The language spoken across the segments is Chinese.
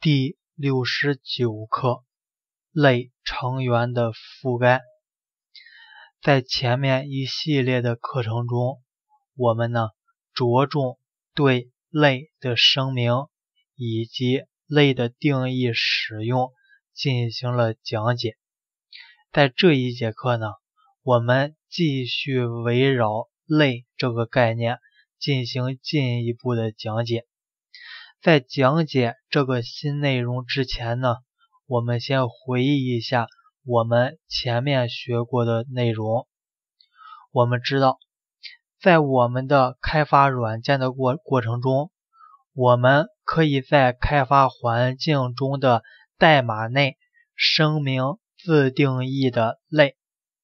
第69课类成员的覆盖。在前面一系列的课程中，我们着重对类的声明以及类的定义使用进行了讲解。在这一节课我们继续围绕类这个概念进行进一步的讲解。在讲解这个新内容之前我们先回忆一下我们前面学过的内容。我们知道，在我们的开发软件的过程中，我们可以在开发环境中的代码内声明自定义的类。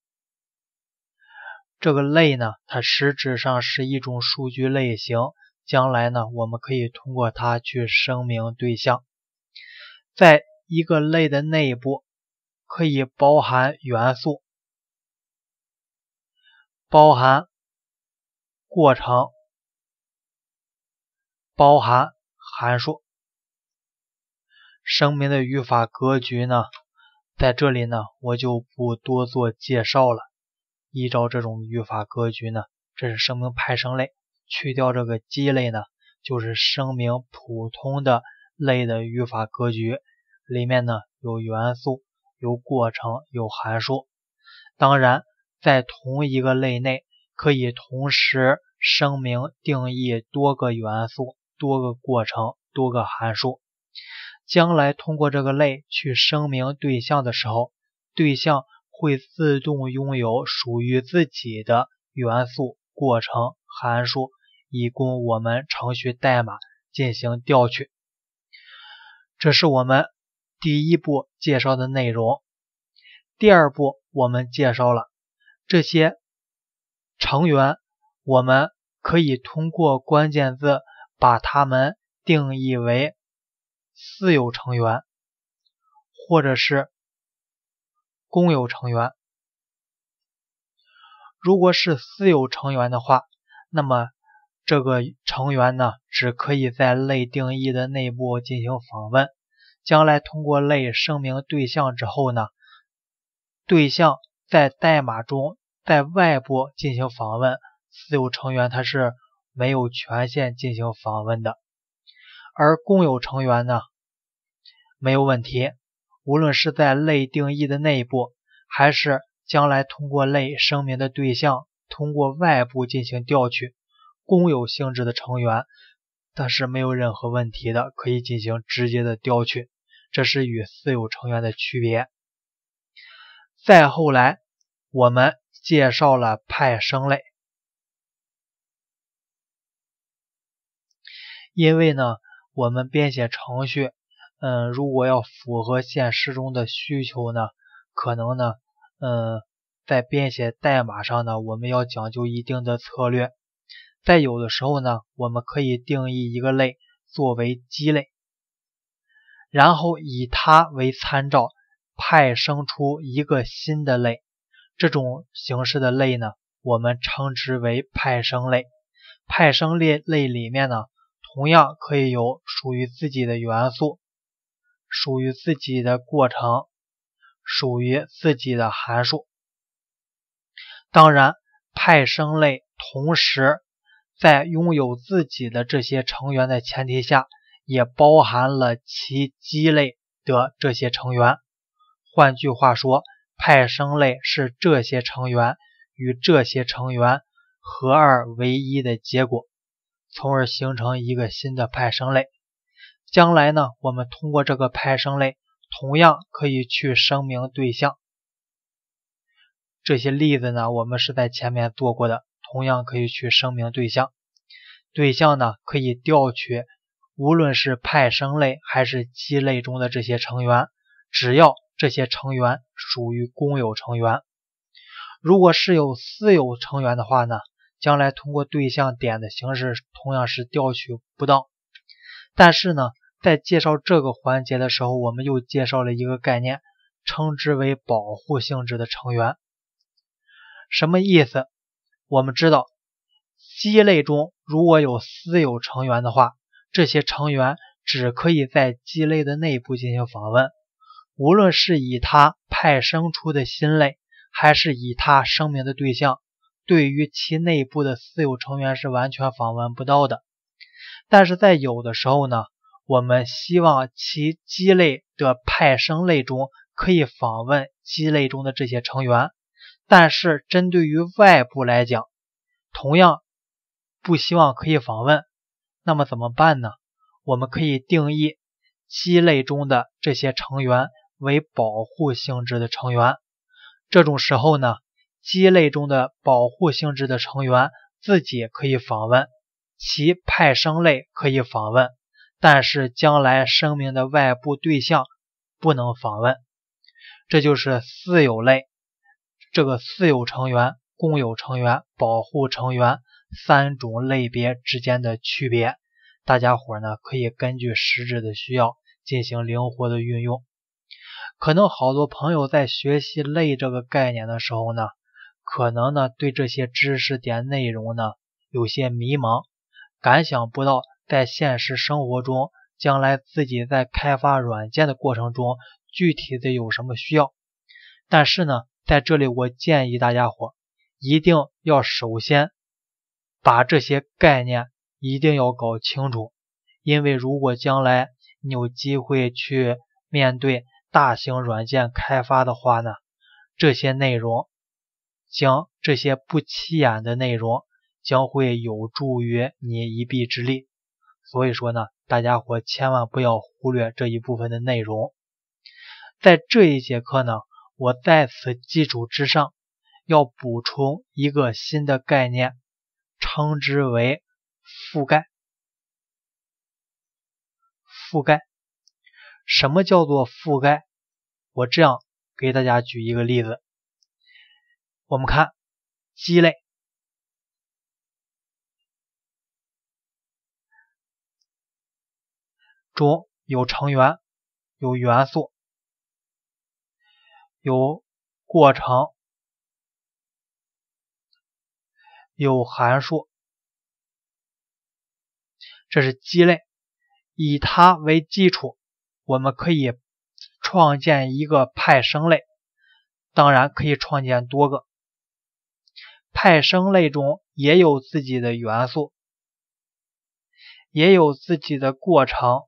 这个类它实质上是一种数据类型，将来我们可以通过它去声明对象。在一个类的内部可以包含元素，包含过程，包含函数。声明的语法格局在这里我就不多做介绍了。依照这种语法格局这是声明派生类，去掉这个基类就是声明普通的类的语法格局，里面有元素，有过程，有函数。当然在同一个类内可以同时声明定义多个元素，多个过程，多个函数。将来通过这个类去声明对象的时候，对象会自动拥有属于自己的元素、过程、函数，以供我们程序代码进行调取。这是我们第一步介绍的内容。第二步我们介绍了这些成员，我们可以通过关键字把它们定义为私有成员或者是公有成员。如果是私有成员的话，那么这个成员只可以在类定义的内部进行访问。将来通过类声明对象之后对象在代码中在外部进行访问，私有成员它是没有权限进行访问的。而公有成员没有问题，无论是在类定义的内部，还是将来通过类声明的对象通过外部进行调取，公有性质的成员它是没有任何问题的，可以进行直接的调取，这是与私有成员的区别。再后来我们介绍了派生类。因为我们编写程序如果要符合现实中的需求可能在编写代码上我们要讲究一定的策略。在有的时候我们可以定义一个类作为基类，然后以它为参照派生出一个新的类。这种形式的类我们称之为派生类。派生类里面同样可以有属于自己的元素，属于自己的过程，属于自己的函数。当然派生类同时在拥有自己的这些成员的前提下，也包含了其基类的这些成员。换句话说，派生类是这些成员与这些成员合二为一的结果，从而形成一个新的派生类。将来我们通过这个派生类同样可以去声明对象。这些例子我们是在前面做过的，同样可以去声明对象。对象可以调取无论是派生类还是基类中的这些成员，只要这些成员属于公有成员。如果是有私有成员的话将来通过对象点的形式同样是调取不到。但是在介绍这个环节的时候，我们又介绍了一个概念，称之为保护性质的成员。什么意思？我们知道基类中如果有私有成员的话，这些成员只可以在基类的内部进行访问，无论是以它派生出的新类，还是以它生命的对象，对于其内部的私有成员是完全访问不到的。但是在有的时候呢，我们希望其基类的派生类中可以访问基类中的这些成员，但是针对于外部来讲，同样不希望可以访问，那么怎么办呢？我们可以定义基类中的这些成员为保护性质的成员。这种时候呢，基类中的保护性质的成员自己可以访问，其派生类可以访问，但是将来生命的外部对象不能访问。这就是私有类，这个私有成员、公有成员、保护成员三种类别之间的区别。大家伙呢可以根据实质的需要进行灵活的运用。可能好多朋友在学习类这个概念的时候呢，可能呢对这些知识点内容呢有些迷茫，感想不到在现实生活中，将来自己在开发软件的过程中具体的有什么需要。但是呢，在这里我建议大家伙一定要首先把这些概念一定要搞清楚，因为如果将来你有机会去面对大型软件开发的话呢，这些内容这些不起眼的内容将会有助于你一臂之力。所以说呢，大家伙千万不要忽略这一部分的内容。在这一节课呢，我在此基础之上要补充一个新的概念，称之为覆盖。覆盖，什么叫做覆盖？我这样给大家举一个例子。我们看基类，中有成员，有元素，有过程，有函数，这是基类。以它为基础，我们可以创建一个派生类，当然可以创建多个。派生类中也有自己的元素，也有自己的过程，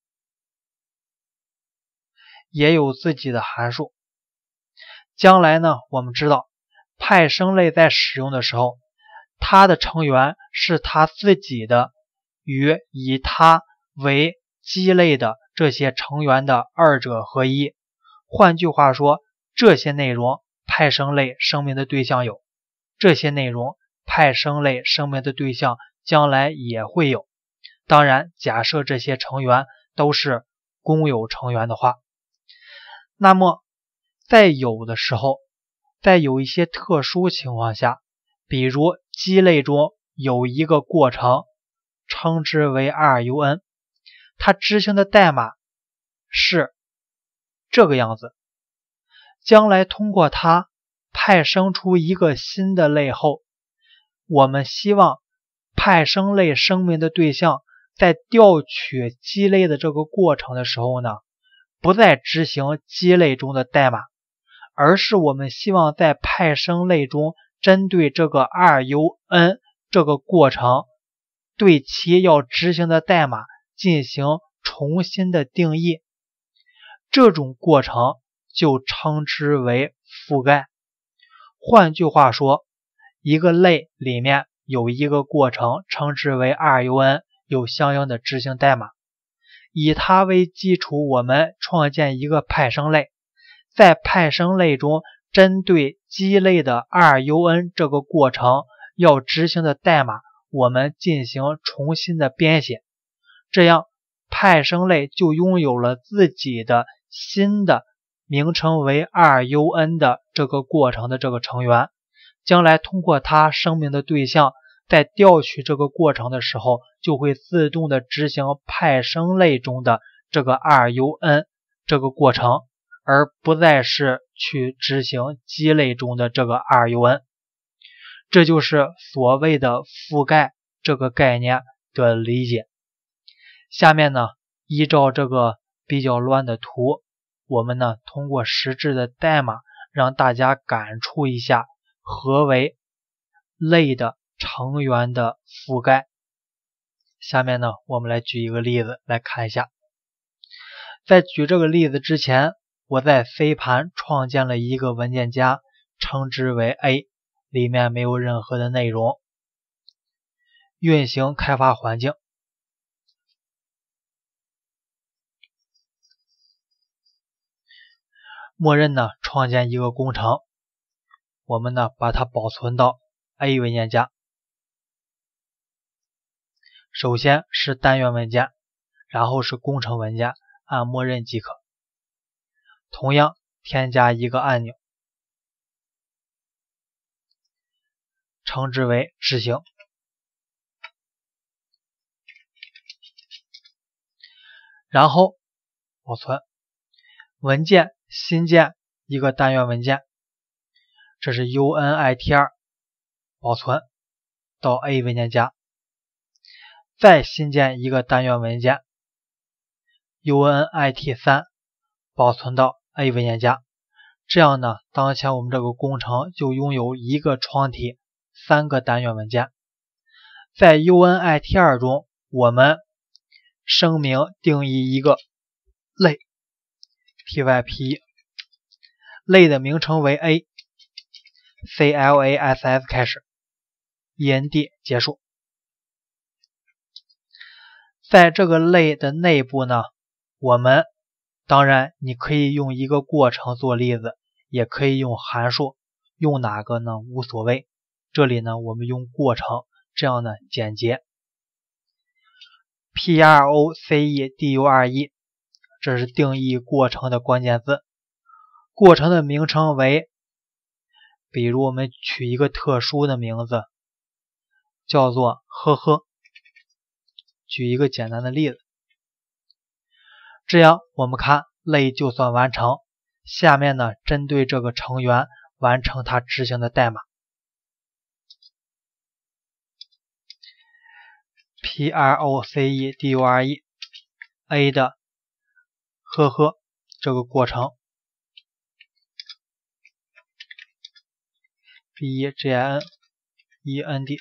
也有自己的函数。将来呢，我们知道派生类在使用的时候，它的成员是它自己的与以它为基类的这些成员的二者合一。换句话说，这些内容派生类生命的对象有，这些内容派生类生命的对象将来也会有。当然，假设这些成员都是公有成员的话，那么在有的时候，在有一些特殊情况下，比如基类中有一个过程，称之为 run， 它执行的代码是这个样子。将来通过它派生出一个新的类后，我们希望派生类生命的对象在调取基类的这个过程的时候呢，不再执行基类中的代码，而是我们希望在派生类中针对这个 run 这个过程，对其要执行的代码进行重新的定义。这种过程就称之为覆盖。换句话说，一个类里面有一个过程，称之为 run， 有相应的执行代码。以它为基础，我们创建一个派生类，在派生类中针对基类的 run 这个过程要执行的代码，我们进行重新的编写。这样派生类就拥有了自己的新的名称为 run 的这个过程的这个成员。将来通过它生命的对象在调取这个过程的时候，就会自动的执行派生类中的这个 run 这个过程，而不再是去执行基类中的这个 run。 这就是所谓的覆盖这个概念的理解。下面呢， 依照这个比较乱的图，我们呢通过实质的代码让大家感触一下何为类的成员的覆盖。下面呢我们来举一个例子来看一下。在举这个例子之前，我在 C 盘创建了一个文件夹，称之为 A， 里面没有任何的内容。运行开发环境，默认呢创建一个工程，我们呢把它保存到 A 文件夹。首先是单元文件，然后是工程文件，按默认即可。同样添加一个按钮，称之为执行。然后保存文件，新建一个单元文件，这是 UNIT2， 保存到 A 文件夹。再新建一个单元文件 UNIT3， 保存到 A 文件夹。这样呢，当前我们这个工程就拥有一个窗体3个单元文件。在 UNIT2 中，我们声明定义一个类 PYP， 类的名称为 A， CLASS 开始 END 结束。在这个类的内部呢，我们当然你可以用一个过程做例子，也可以用函数，用哪个呢无所谓。这里呢我们用过程，这样呢简洁。PROCEDURE， 这是定义过程的关键字。过程的名称为，比如我们取一个特殊的名字，叫做呵呵。举一个简单的例子，这样我们看类就算完成。下面呢，针对这个成员完成它执行的代码。PROCEDURE A 的呵呵这个过程 BEGINEND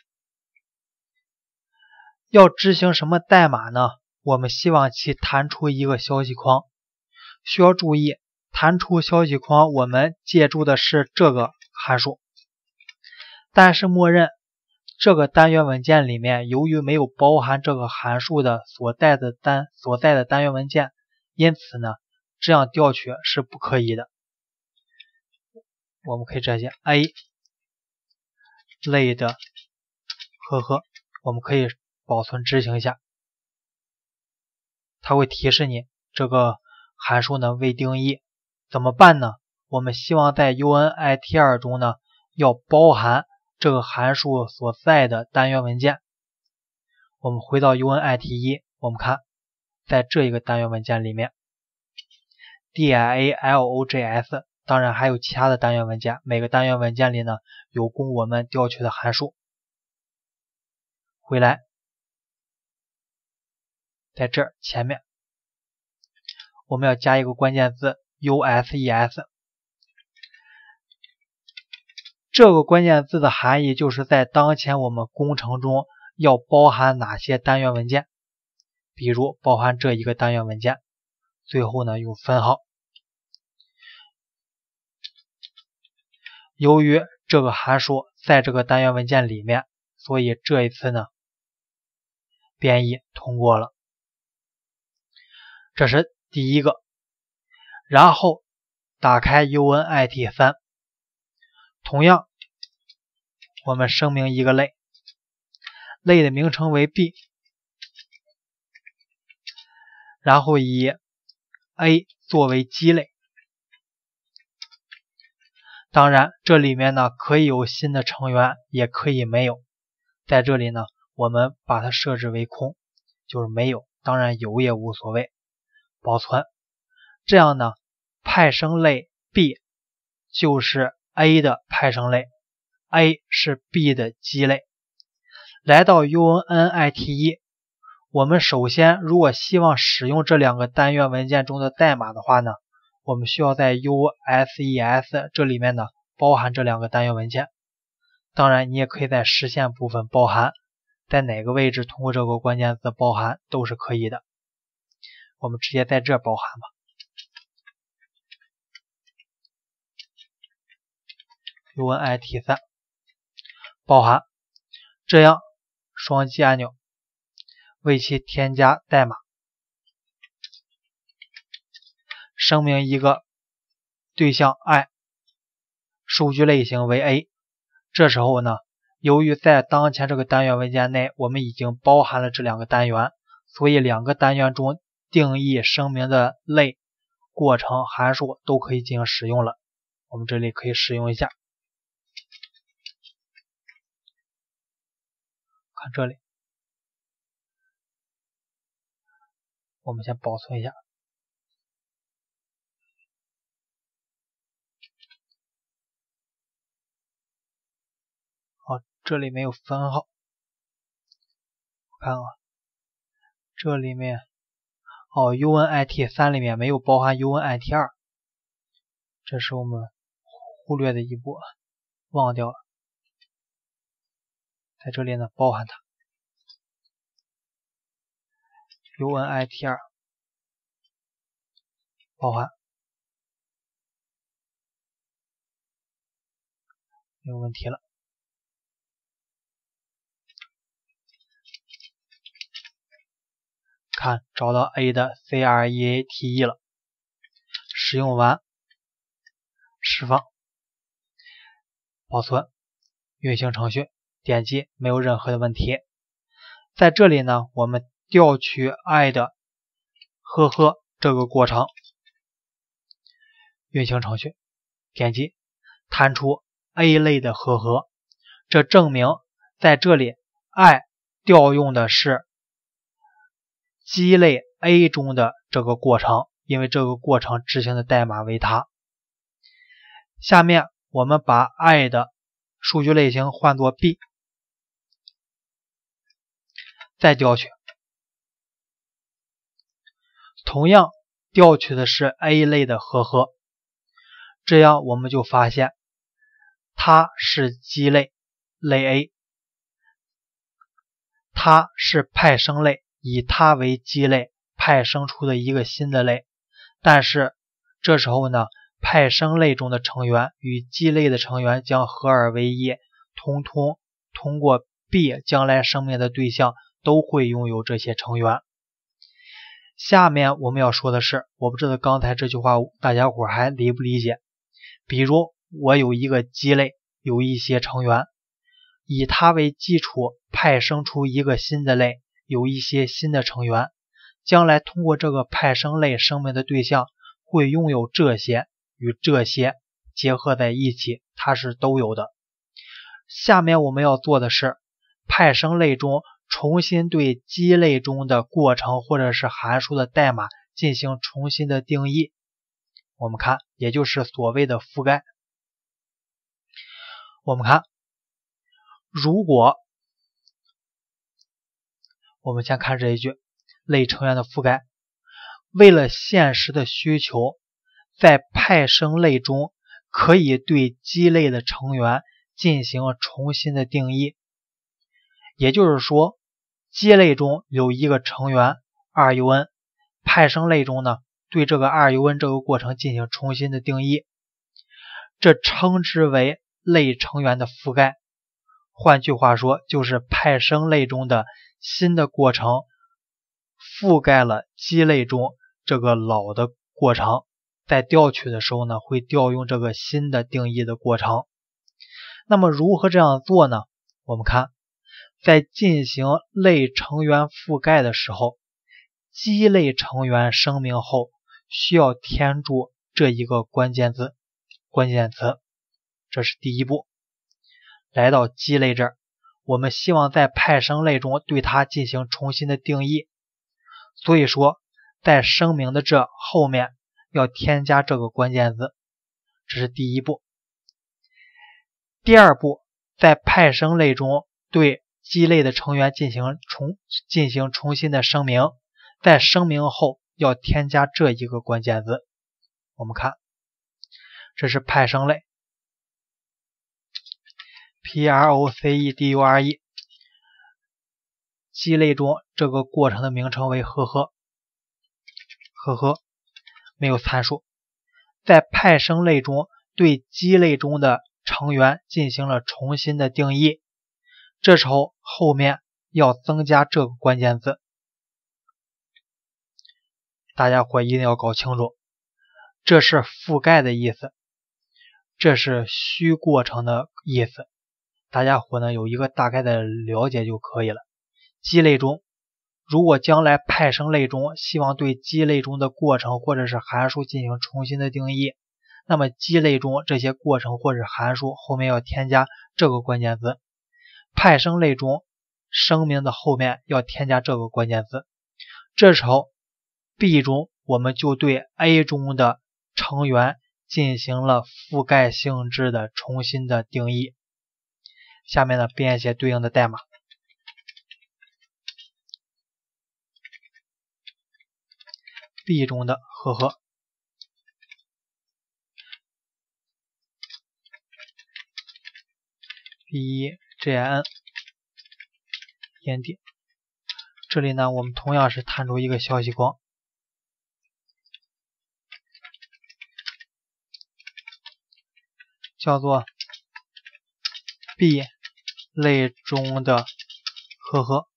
要执行什么代码呢？我们希望其弹出一个消息框。需要注意，弹出消息框我们借助的是这个函数，但是默认这个单元文件里面由于没有包含这个函数的所在的单元文件，因此呢这样调取是不可以的。我们可以这些 A 类的呵呵，我们可以保存执行一下，它会提示你这个函数呢未定义。怎么办呢？我们希望在 UNIT2 中呢要包含这个函数所在的单元文件。我们回到 UNIT1， 我们看在这一个单元文件里面 DIALOJS， 当然还有其他的单元文件，每个单元文件里呢有供我们调取的函数。回来，在这儿前面我们要加一个关键字 USES， 这个关键字的含义就是在当前我们工程中要包含哪些单元文件，比如包含这一个单元文件，最后呢用分号。由于这个函数在这个单元文件里面，所以这一次呢编译通过了。这是第一个。然后打开 UNIT3， 同样我们声明一个类，类的名称为 B， 然后以 A 作为基类。当然这里面呢可以有新的成员，也可以没有。在这里呢我们把它设置为空，就是没有，当然有也无所谓。保存，这样呢派生类 B 就是 A 的派生类， A 是 B 的基类。来到 UNIT1， 我们首先如果希望使用这两个单元文件中的代码的话呢，我们需要在 USES 这里面呢包含这两个单元文件。当然你也可以在实现部分包含，在哪个位置通过这个关键字包含都是可以的。我们直接在这包含吧。UNIT3 包含，这样双击按钮为其添加代码，声明一个对象 I， 数据类型为 A。 这时候呢，由于在当前这个单元文件内我们已经包含了这两个单元，所以两个单元中定义声明的类、过程、函数都可以进行使用了。我们这里可以使用一下，看这里，我们先保存一下。好，这里没有分号，我看啊，这里面UNIT3 里面没有包含 UNIT2， 这是我们忽略的一步，忘掉了。在这里呢包含它 UNIT2 包含，没有问题了。看，找到 A 的 CREATE 了，使用完，释放，保存，运行程序，点击，没有任何的问题。在这里呢，我们调取 I 的呵呵这个过程，运行程序，点击，弹出 A 类的呵呵，这证明在这里 I 调用的是基类 A 中的这个过程，因为这个过程执行的代码为它。下面我们把 I 的数据类型换作 B， 再调取，同样调取的是 A 类的呵呵，这样我们就发现它是基类，类 A， 它是派生类，以它为基类派生出的一个新的类，但是这时候呢，派生类中的成员与基类的成员将合二为一，通过 B 将来生命的对象都会拥有这些成员。下面我们要说的是，我不知道刚才这句话大家伙还理不理解。比如我有一个基类，有一些成员，以它为基础派生出一个新的类，有一些新的成员，将来通过这个派生类生命的对象会拥有这些与这些结合在一起，它是都有的。下面我们要做的是派生类中重新对基类中的过程或者是函数的代码进行重新的定义。我们看，也就是所谓的覆盖。我们看，如果我们先看这一句类成员的覆盖，为了现实的需求，在派生类中可以对基类的成员进行重新的定义。也就是说，基类中有一个成员 2UN， 派生类中呢对这个 2UN 这个过程进行重新的定义，这称之为类成员的覆盖。换句话说，就是派生类中的新的过程覆盖了基类中这个老的过程，在调取的时候呢会调用这个新的定义的过程。那么如何这样做呢？我们看，在进行类成员覆盖的时候，基类成员声明后需要填注这一个关键词，这是第一步。来到基类这儿，我们希望在派生类中对它进行重新的定义，所以说在声明的这后面要添加这个关键字，这是第一步。第二步，在派生类中对基类的成员进行重新的声明，在声明后要添加这一个关键字。我们看，这是派生类 procedure， 基类中这个过程的名称为呵呵，没有参数。在派生类中对基类中的成员进行了重新的定义，这时候后面要增加这个关键字，大家伙一定要搞清楚，这是覆盖的意思，这是虚过程的意思，大家伙呢有一个大概的了解就可以了。基类中，如果将来派生类中希望对基类中的过程或者是函数进行重新的定义，那么基类中这些过程或者函数后面要添加这个关键字，派生类中声明的后面要添加这个关键字。这时候 B 中我们就对 A 中的成员进行了覆盖性质的重新的定义。下面呢编写对应的代码。B 中的呵呵，BGIN int， 这里呢我们同样是弹出一个消息框，叫做 B 类中的呵呵。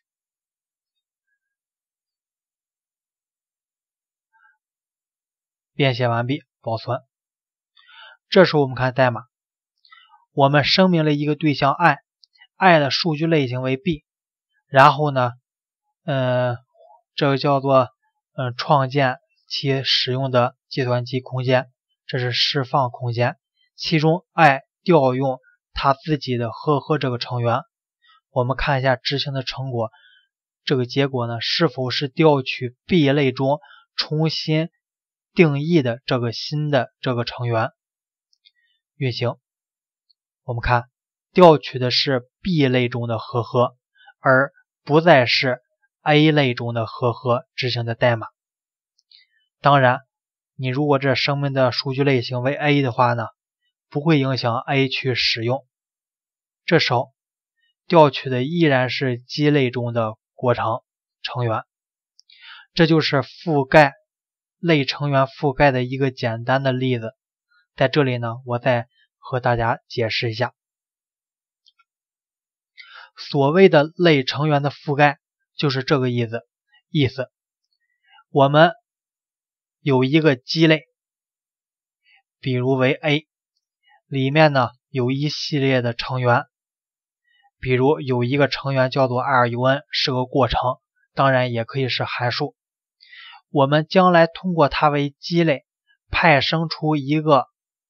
编写完毕，保存。这时候我们看代码，我们声明了一个对象 i 的数据类型为 b， 然后呢这个叫做创建其使用的计算机空间，这是释放空间，其中 i 调用它自己的呵呵这个成员。我们看一下执行的成果，这个结果呢是否是调取 B 类中重新定义的这个新的这个成员。运行，我们看调取的是 B 类中的呵呵，而不再是 A 类中的呵呵执行的代码。当然你如果这声明的数据类型为 A 的话呢，不会影响 A 去使用，这时候调取的依然是基类中的过程成员。这就是覆盖类成员覆盖的一个简单的例子。在这里呢我再和大家解释一下，所谓的类成员的覆盖就是这个意思。我们有一个基类，比如为 A， 里面呢有一系列的成员，比如有一个成员叫做 RUN， 是个过程，当然也可以是函数。我们将来通过它为基类派生出一个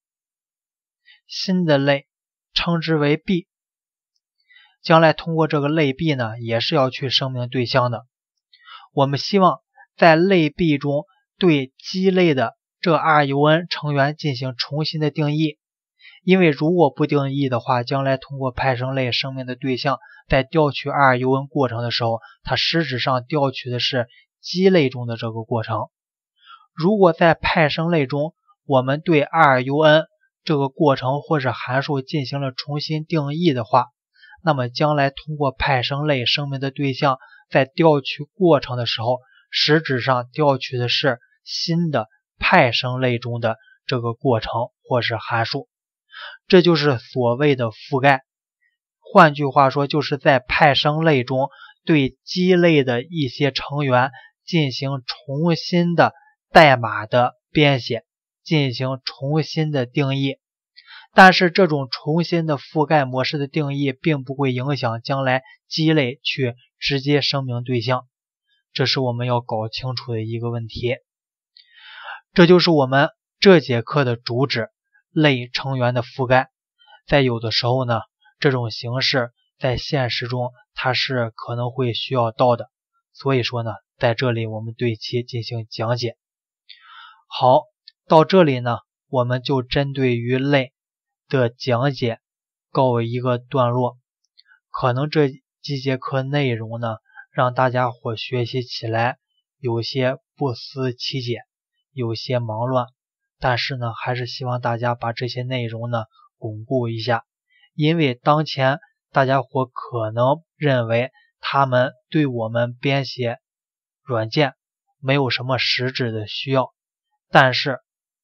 新的类，称之为 B。 将来通过这个类 B 呢也是要去声明对象的。我们希望在类 B 中对基类的这 RUN 成员进行重新的定义，因为如果不定义的话，将来通过派生类声明的对象在调取 RUN 过程的时候，它实质上调取的是基类中的这个过程。如果在派生类中我们对 RUN 这个过程或者函数进行了重新定义的话，那么将来通过派生类声明的对象在调取过程的时候，实质上调取的是新的派生类中的这个过程或是函数。这就是所谓的覆盖。换句话说，就是在派生类中对基类的一些成员进行重新的代码的编写，进行重新的定义。但是这种重新的覆盖模式的定义并不会影响将来基类去直接声明对象，这是我们要搞清楚的一个问题。这就是我们这节课的主旨，类成员的覆盖。在有的时候呢，这种形式在现实中它是可能会需要到的，所以说呢在这里我们对其进行讲解。好，到这里呢我们就针对于类的讲解告一个段落。可能这几节课内容呢，让大家伙学习起来有些不思其解，有些忙乱，但是呢，还是希望大家把这些内容呢巩固一下，因为当前大家伙可能认为他们对我们编写软件没有什么实质的需要，但是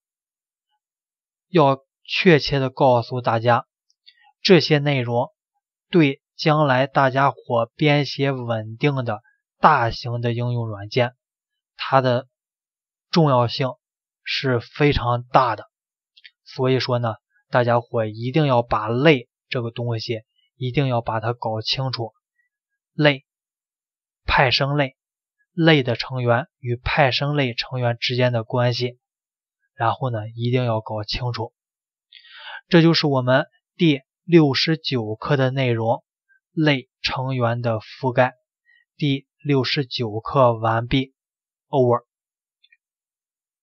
要确切的告诉大家，这些内容对将来大家伙编写稳定的大型的应用软件，它的重要性是非常大的。所以说呢，大家伙一定要把类这个东西一定要把它搞清楚，类、派生类、类的成员与派生类成员之间的关系，然后呢一定要搞清楚。这就是我们第69课的内容，类成员的覆盖。第69课完毕 ，over。